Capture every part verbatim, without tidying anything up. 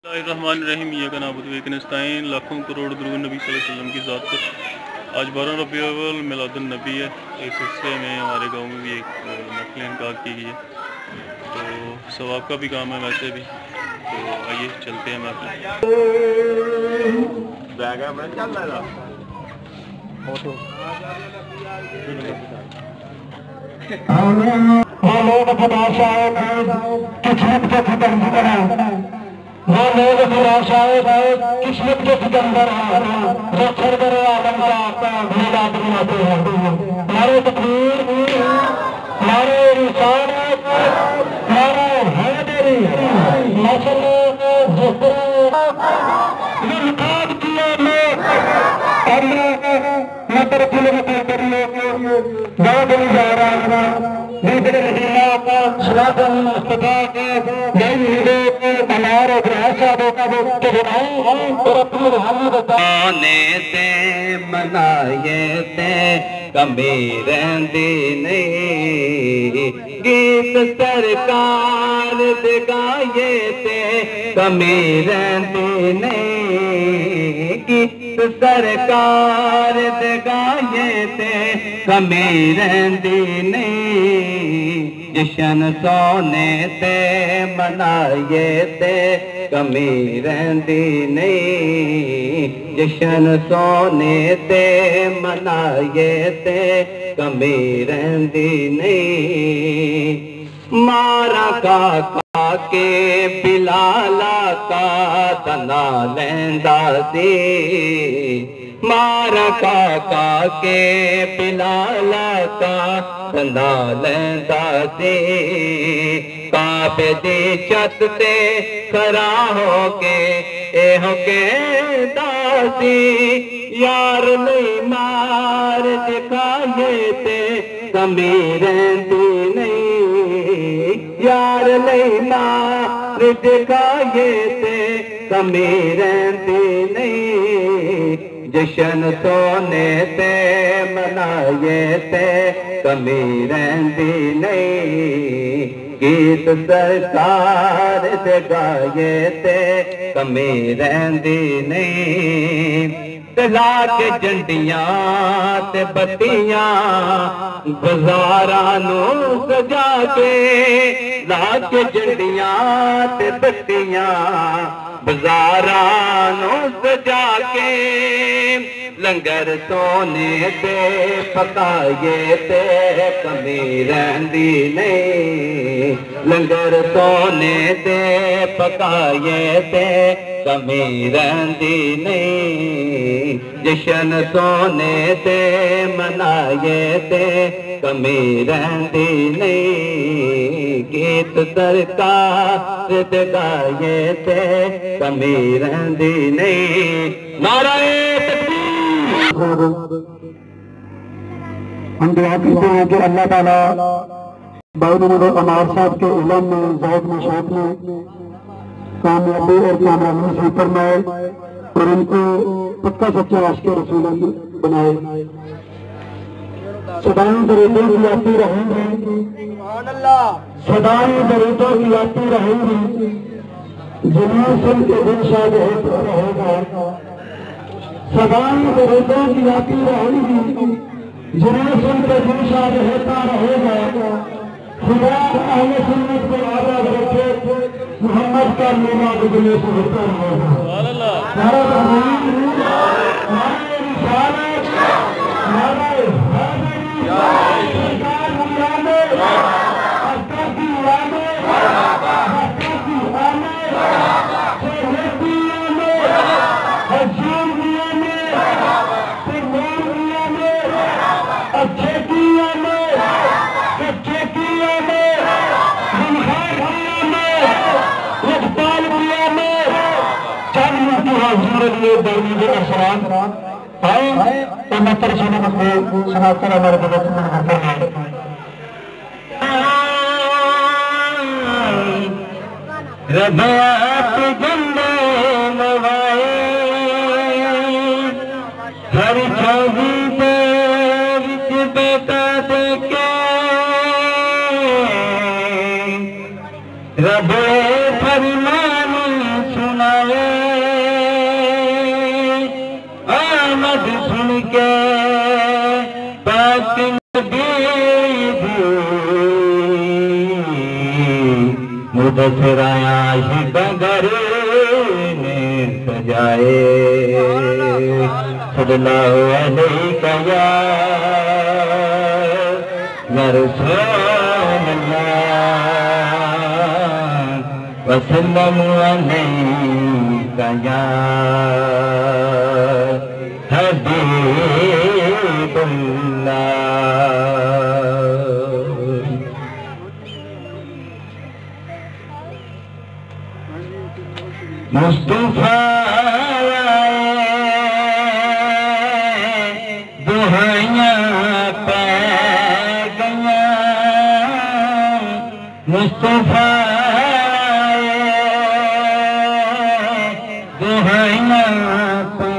الرحمن الرحیم یہ کا نابود ویکنستائن لاکھوں کروڑ درود نبی صلی اللہ علیہ وسلم کی ذات پر آج بارہ ربیع الاول میلاد النبی ہے۔ اس سلسلے میں ہمارے گاؤں میں بھی ایک محفل انعقاد کی گئی ہے، تو ثواب کا بھی کام ہے ویسے بھی، تو آئیے چلتے ہیں محفل۔ وہ لوگ خداشائے قسمت کے سکندر ہیں، وہ لوگ خداشائے قسمت کے سکندر ہیں، جو سرور عالم کا میلاد مناتے ہیں۔ نعرہ تکبیر، نعرہ رسالت، نعرہ حیدری، مسلم انعقاد کیا لوگ اللہ مطلب کلمت کریے بہت ہی جا رہا ہے دوسرے مدینہ کا صلاۃ المصطفیٰ کا دل بنار اور ایسا دیکھا کہ بنائی اور اپنی حمد آنے تے منائے تے کمی رہندی نہیں، گیت سرکار دے گائے تے کمی رہندی نہیں، گیت سرکار دے گائے تے کمی رہندی نہیں، جشن سونے تے منائے تے کمی رہندی نہیں، جشن سونے تے منائے تے کمی رہندی نہیں۔ مارا کا کے بلالا کا تنا لیندا سی، مارا کا کے بلالا کا تنا لیندا سی، کعبے دی چھت تے کھڑا ہو کے اے ہو کہندا سی، یار نہیں مار دکھائے تے کمی رہندی نہیں، یار نہیں مار دکھائے تے کمی رہندی نہیں، جشن سونے تے منائے تے کمی رہندی نہیں، گیت سرکار دے گائے تے کمی رہندی نہیں، لا کے جنڈیاں تے بتیاں بازاراں نو سجا کے، لا کے جنڈیاں تے بتیاں بازاراں نو سجا کے، لنگر سونے تے پکائے تے کمی رہندی نہیں، لنگر سونے تے پکائے تے کمی رہندی نہیں، جشن سونے تے منائے تے کمی رہندی نہیں، گیت سرکار دے گائے تے کمی رہندی نہیں۔ نعرہ تکبیر۔ ہم دعا کرتے ہیں کہ اللہ تعالیٰ بھائی محمد عمار صاحب کے علم میں، ذوق میں، شوق میں کامیابی اور کامیابی نصیب فرمائے اور ان کو پکا سچا عاشق رسول بنائے۔ صدائیں درودوں کی آتی رہیں گی، صدائیں درودوں کی آتی رہیں گی، جنوں سن کے دل شاد رہے گا، صدائیں درودوں کی آتی رہیں گی، جنوں سن کے دل شاد ہوتا رہے گا، خدا اہل سنت کو آباد رکھے، محمد کا میلاد دنیا سے ہوتا رہے گا۔ نعرہ تکبیر، نعرہ رسالت، نعرہ حیدری، سرکار مجاہد، اختر کی آمد، اختر کی آمد، شہید کی آمد، حجام کی آمد، سرمان کی آمد، اچھے کی آمد، سچے کی آمد، خونخوار کی آمد، اقبال کی آمد۔ چند منٹ کی حاضری لیے دینی کے اثرات آئے تو میں ترسانہ کو سنا کر ہمارے بلد میں ہوتے ہیں۔ ربیعت جندے موائے ہر چھوڑی دے وچ بیٹا دیکھے، رب فرمان سنا مدثر عاشق گر نے سجائے صلی اللہ علیہ یا رسول اللہ وسلم علیہ یا حبیب اللہ مصطفیٰ دہائیاں پہ گیاں مصطفیٰ دہائیاں پہ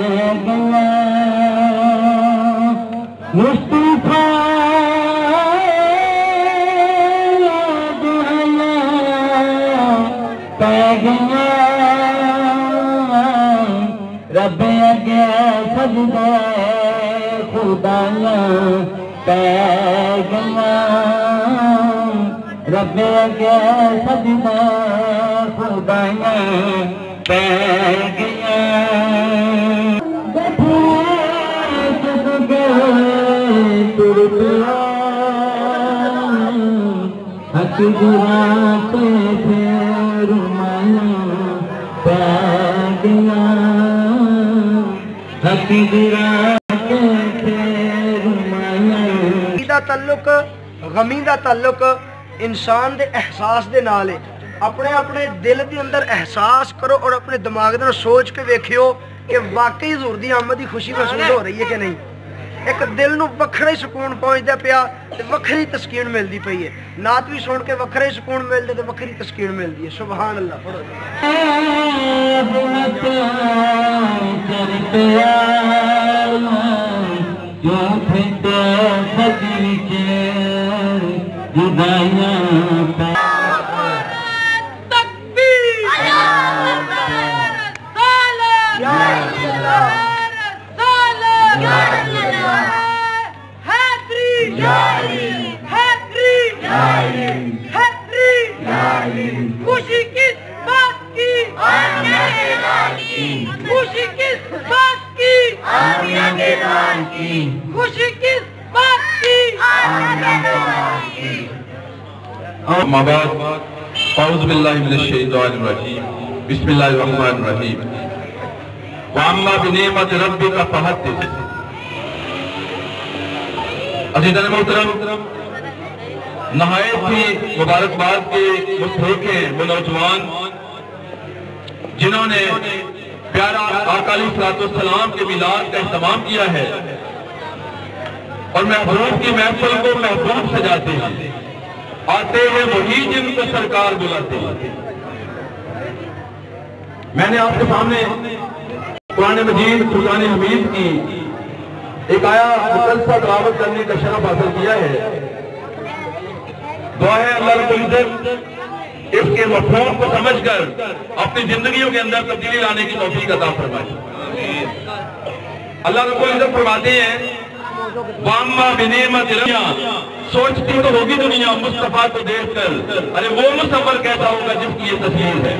گیاں مصطفیٰ دہائیاں پہ گیاں رب اگے سجدے خدایاں پہ گیاں رب اگے سجدے خدایاں پہ گیاں بیٹھے سجدے تر پیا حق گراں پہ رمایاں پہ گیاں دا تعلق غمی دا تعلق انسان دے احساس دے نال ہے اپنے اپنے دل دے اندر احساس کرو اور اپنے دماغ دے سوچ کے ویکھیو کہ واقعی حضور دی آمد دی خوشی محسوس ہو رہی ہے کہ نہیں ایک دل نو وکھرا ہی سکون پہنچدا پیا تے وکھری تسکین ملدی پئی ہے نعت بھی سن کے وکھرا ہی سکون ملدا تے وکھری تسکین ملدی ہے سبحان اللہ پڑھو خوشی کس بات کی خوشی کس بات کی خوشی کس بات کی اما بعد اعوذ باللہ من الشیطان الرجیم بسم اللہ الرحمن الرحیم واما بنعمت ربک فحدث عزیزان محترم نہایت ہی مبارکباد کے مستحق ہیں وہ نوجوان جنہوں نے پیارا آقا علیہ السلام کے میلاد کا اہتمام کیا ہے اور محبوب کی محفل کو محبوب سجاتے ہیں آتے ہیں وہی جن کو سرکار بلاتے ہیں میں نے آپ کے سامنے قرآن مجید فرقان حمید کی ایک آیا مقدسہ تلاوت کرنے کا شرف حاصل کیا ہے دعا ہے اللہ رب العزت اس کے مفہوم کو سمجھ کر اپنی زندگیوں کے اندر تبدیلی لانے کی توفیق عطا فرمائے اللہ رب العزت فرماتے ہیں واما بنعمت ربک سوچتی تو ہوگی دنیا مصطفیٰ کو دیکھ کر ارے وہ مصطفیٰ کیسا ہوگا جس کی یہ تصویر ہے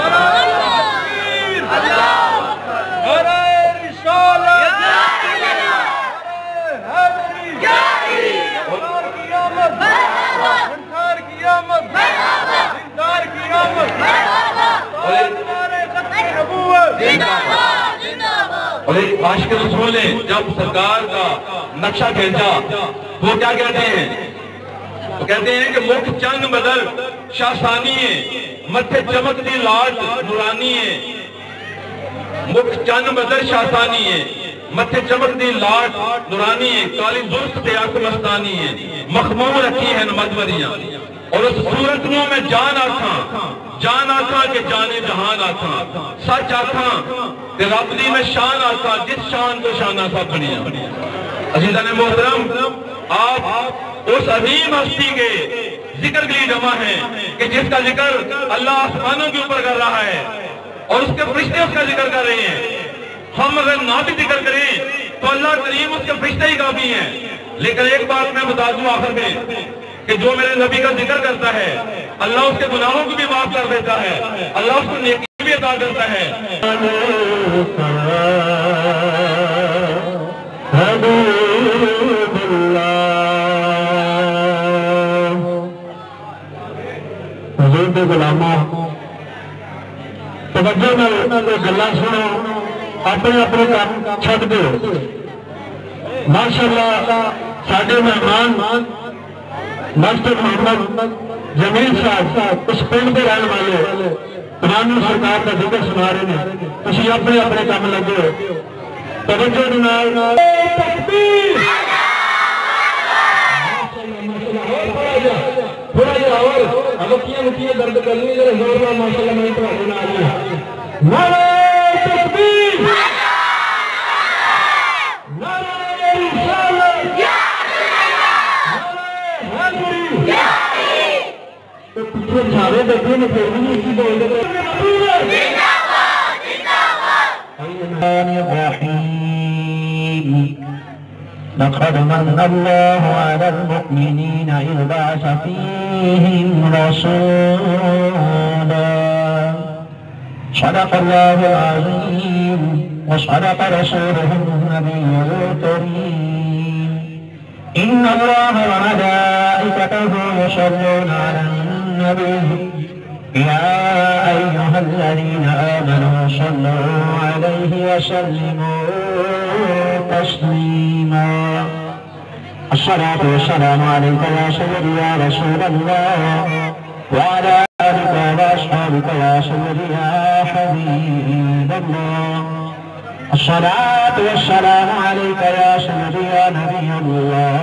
اور ایک عاشق رسول نے جب سرکار کا نقشہ کھینچا وہ کیا کہتے ہیں وہ کہتے ہیں کہ مکھ چنگ بدل شاہسانی ہے متھے چمکتی لاٹ نورانی ہے مکھ چنگ بدل شاہسانی ہے متھے چمکتی لاٹ نورانی ہے کالی زلف تے آنکھ مستانی ہے مخمور رکھی ہے مجوریاں اور اس صورت نو میں جان آکھاں جان آکھاں کہ جانے جہان آکھاں سچ آکھاں کہ رب دی میں شان آکھاں جس شان کو شانہ سا بنیا عزیزان محترم آپ اس عظیم ہستی کے ذکر کے لیے جمع ہیں کہ جس کا ذکر اللہ آسمانوں کے اوپر کر رہا ہے اور اس کے فرشتے اس کا ذکر کر رہے ہیں ہم اگر نہ بھی ذکر کریں تو اللہ کریم اس کے فرشتے ہی کافی ہیں لیکن ایک بات میں بتا دوں آخر میں کہ جو میرے نبی کا ذکر کرتا ہے اللہ اس کے گناہوں کو بھی معاف کر دیتا ہے، اللہ اس کو نیکی بھی عطا کرتا ہے۔ حضور کے غلاماں توجہ نال گلاں سنو، اپنے اپنے کام چھڈ دو۔ ماشاءاللہ ساڈے مہمان ماسٹر محمد جمیل صاحب اس پنڈ کے رہن والے قرآن سرکار کا ذکر سنا رہے ہیں، تسی اپنے اپنے کام لگے توجہ نال تکبیر۔ تھوڑا جہا اور مکیاں مکیاں درد کرنی ذرا زور نال ماشاءاللہ میں تواڈے نال ہی۔ نعرہ تکبیر، نعرہ رسالت، نعرہ حیدری۔ تو پیچھے سارے بیٹھے نے پھر بھی نہیں بول رہے۔ الرحیم لقد من الله على المؤمنين إذ بعث فيهم رسولا صدق الله العظيم وصدق رسوله النبي الكريم إن الله وملائكته يصلون على النبي يا أيها الذين آمنوا صلوا عليه وسلموا تسليما الصلاة والسلام عليك يا سيدي يا رسول الله وعلى آلك وأصحابك يا سيدي يا حبيب الله الصلاة والسلام عليك يا سيدي يا نبي الله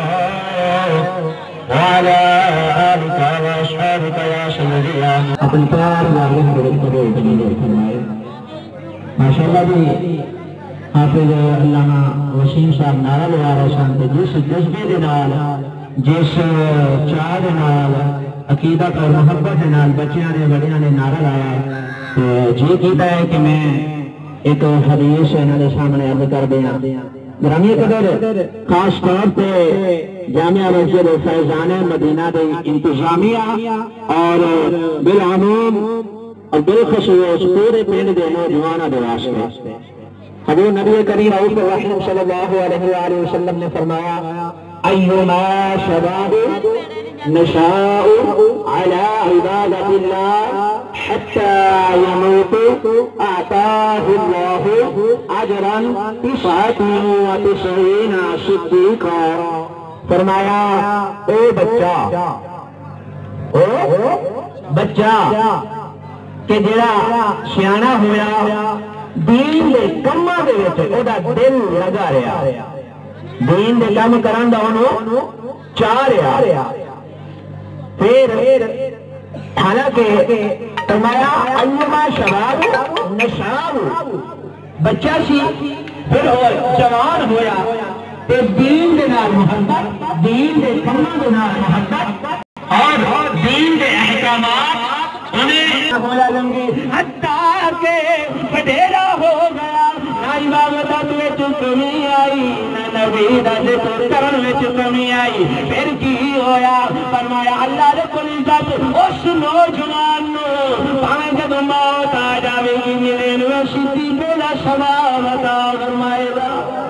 وعلى آلك وأصحابك يا سيدي يا اپنے پیار والے حضرت کو فرمائے۔ ماشاءاللہ جی حافظ علامہ وسیم صاحب نعرہ لگا رہے سن تے جس جذبے دے نال جس چاہ دے نال عقیدت اور محبت دے نال بچیاں نے بڑیاں نے نعرہ لایا تے جی کیتا ہے کہ میں ایک حدیث انہاں دے سامنے عرض کر دیاں۔ گرامی قدر خاص طور پہ جامعہ مسجد فیضان مدینہ دے انتظامیہ اور بالعموم اور بالخصوص پورے پنڈ دے نوجواناں دے واسطے حضور نبی کریم رؤوف الرحیم صلی اللہ علیہ وآلہ وسلم نے فرمایا ایما شباب نشاء علی عبادت اللہ حتی یموت اعطاہ اللہ اجرا تسعۃ و تسعین صدیقا۔ فرمایا اے بچہ او بچہ کہ جڑا سیانا ہویا دین دے کماں دے وچ او دا دل لگا رہا، دین دے کم کرن دا اونوں چاہ رہا، پھر حالانکہ فرمایا ایما شباب نشاب بچہ سی پھر جوان ہویا تے دین دے نال محبت، دین دے کماں دے نال محبت اور دین دے احکامات انہیں ہویا لنگی حتیٰ کہ وڈیرا ہو گیا، نہ عبادت وچ کمی آئی نہ نبی دا ذکر کرن وچ کمی آئی۔ پھر کی ہویا؟ فرمایا اللہ رب العزت اس نوجوان نو بھاویں جدوں موت آ جاوے گی ملن وسیتی بلا ثواب عطا فرمائے گا۔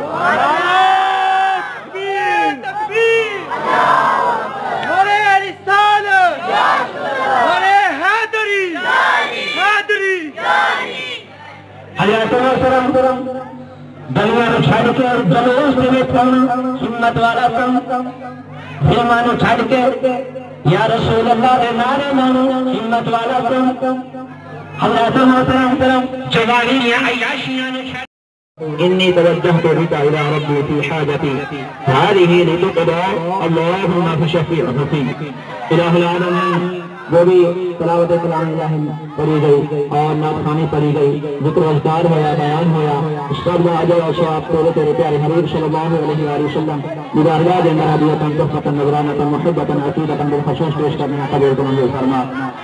دلوانو چھڑ کے اور دلوس دے کھانا سنت والا کم فرمانو چھڑ کے یا رسول اللہ دے نعرے مانو ہمت والا کم حضرت محترم جوانی یا عیاشیاں نو چھڑ انی توجہت بک الی ربی فی حاجتی هذه لتقضى اللهم فشفیعہ الہ العالمین۔ وہ بھی تلاوت کلام الہی پڑھی گئی اور نعت خوانی پڑھی گئی، ذکر و اذکار ہوا، بیان ہوا، اس پر جو اجر و ثواب تیرے تیرے پیارے حبیب صلی اللہ علیہ وآلہ وسلم مبارکباد اندر ہدیۃ تحفۃ نذرانۃ محبۃ عقیدۃ بالخصوص پیش کرنے قبول فرما۔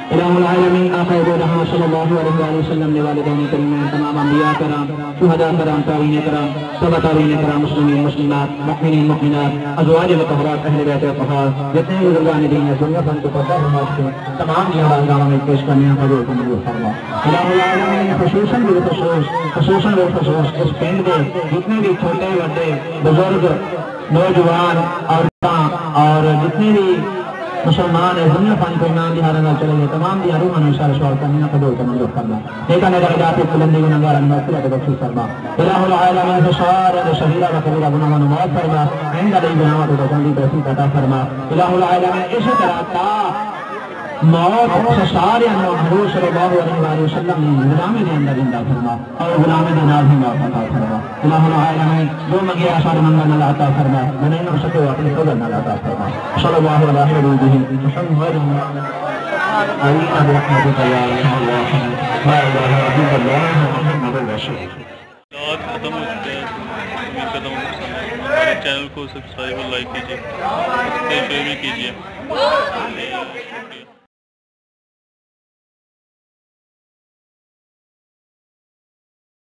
الہ العالمین آقا دو جہاں صلی اللہ علیہ وسلم نے والدین کریمین تمام انبیاء کرام شہداء کرام تابعین کرام تبع تابعین کرام مسلمین مسلمات مؤمنین مؤمنات ازواج مطہرات اہل بیت اطہار جتنے بھی بزرگان دین ہے دنیا بھر کو پردہ فرما کے تمام جہاں گاؤں میں پیش کرنے ہیں حضور کو منظور فرما الہ العالمین خصوصاً بالخصوص خصوصاً بالخصوص اس پنڈ کے جتنے بھی چھوٹے بڑے بزرگ نوجوان عورتاں اور جتنے بھی مسلمان ہے دنیا پانی کو ایمان دہارا نہ چلے گئے تمام دیا روح انوشار سوال کرنا قبول کا منظور کرنا ایک اندر درجات بلندی گناہگار مغفرت بخشش فرما الہ العالمین فشار شہیرہ و کبیرہ گناہوں معاف فرما عند علی گناہوں کو جلدی توفیق عطا فرما الہ العالمین اسی طرح تا موت سارے حضور صلی اللہ علیہ وسلم نے غلامی دے اندر زندہ فرما اور غلامی دے نال ہی موت عطا فرما الہ العالمین جو منگیا سارے منگا نال عطا فرما بنائیں نہ سکے اپنے فضل نال عطا فرما صلی اللہ علیہ وسلم محمد علیہ برحمتک یا ارحم الراحمین لا الہ الا اللہ محمد رسول اللہ آج ختم ہو چکے ہیں امید کرتا ہوں ہمارے چینل کو سبسکرائب اور لائک کیجیے شیئر بھی کیجیے